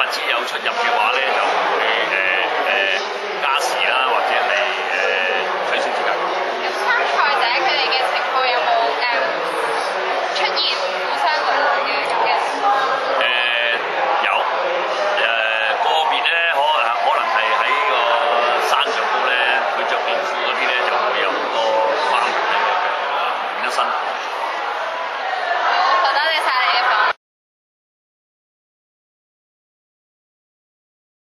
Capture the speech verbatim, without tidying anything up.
子有出入嘅話咧，就會誒誒加時啦，或者係誒取消資格。 咁參賽者佢哋嘅情況有冇誒出現互相輪流嘅咁嘅情況？ 誒有誒個別咧，可能可能係喺個山上高咧，佢着短褲嗰啲咧就會有好多花紋嘅，變咗身。